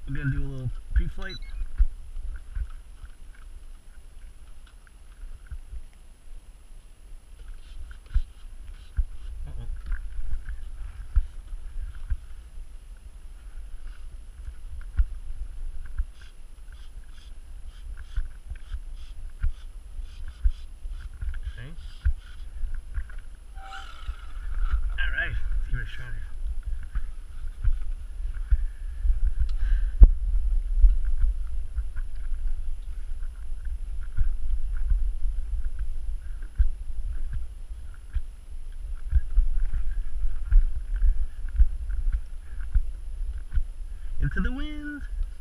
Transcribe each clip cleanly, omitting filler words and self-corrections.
We're gonna do a little pre-flight. Alright, let's give it a shot here. Into the wind.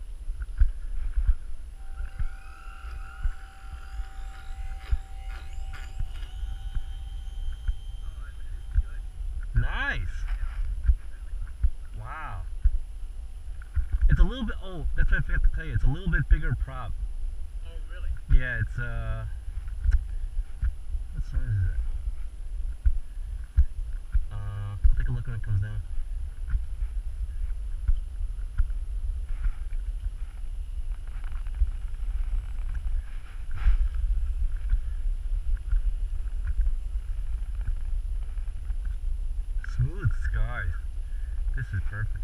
Nice. Wow. It's a little bit, oh, that's what I forgot to tell you. It's a little bit bigger prop. Oh, really? Yeah, it's, what size is it? I'll take a look when it comes down. Smooth skies. This is perfect.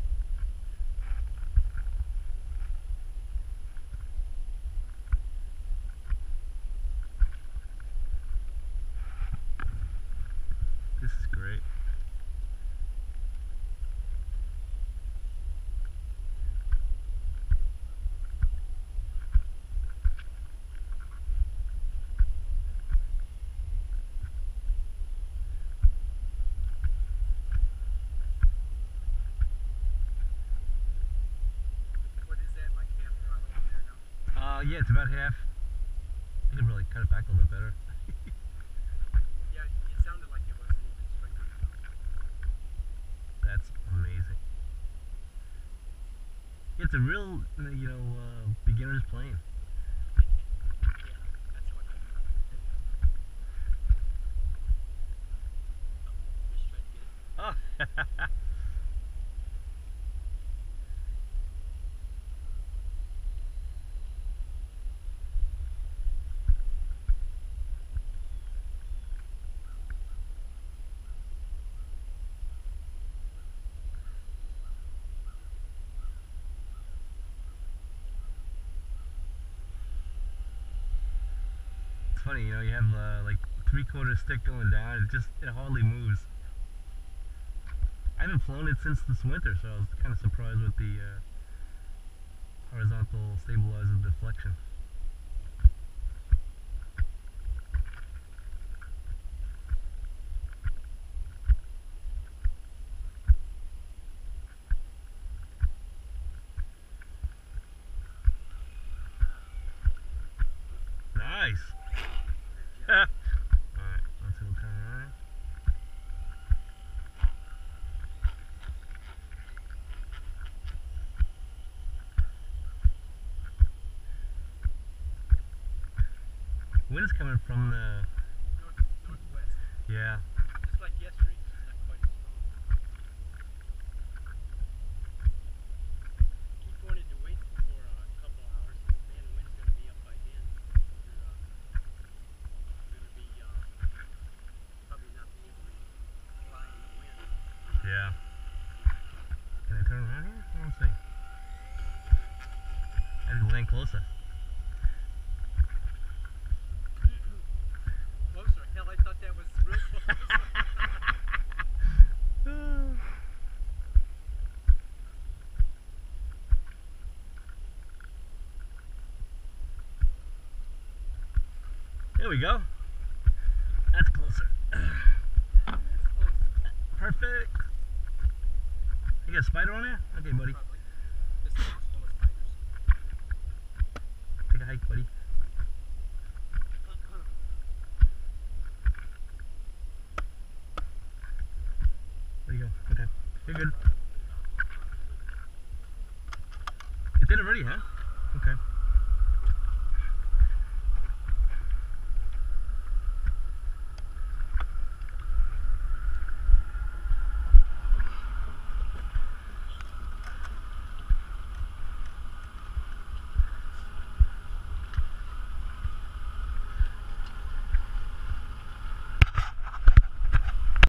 This is great. Yeah, it's about half. I could really cut it back a little bit better. Yeah, it sounded like it wasn't even strength. That's amazing. It's a real, beginner's plane. Yeah, that's what I mean. Just trying to get it. Oh. It's funny, you have like 3/4 stick going down. It hardly moves. I haven't flown it since this winter, so I was kind of surprised with the horizontal stabilizer deflection. Nice. Alright, let's see, we'll turn around. Wind's coming from the northwest. Yeah. Just like yesterday, just not quite as strong. Keep wanting to wait for a couple hours. Man, the wind's going to be up by then. You're going to be probably not be able to fly in the wind. Yeah. Can I turn around here? Let's see. I have to land closer. Closer. Hell, I thought that was real close. There we go. That's closer. That's close. Perfect. You got a spider on there? Okay, buddy. Probably. This thing's full of spiders. Take a hike, buddy. There you go. Okay. You're good. It did already, huh? Okay.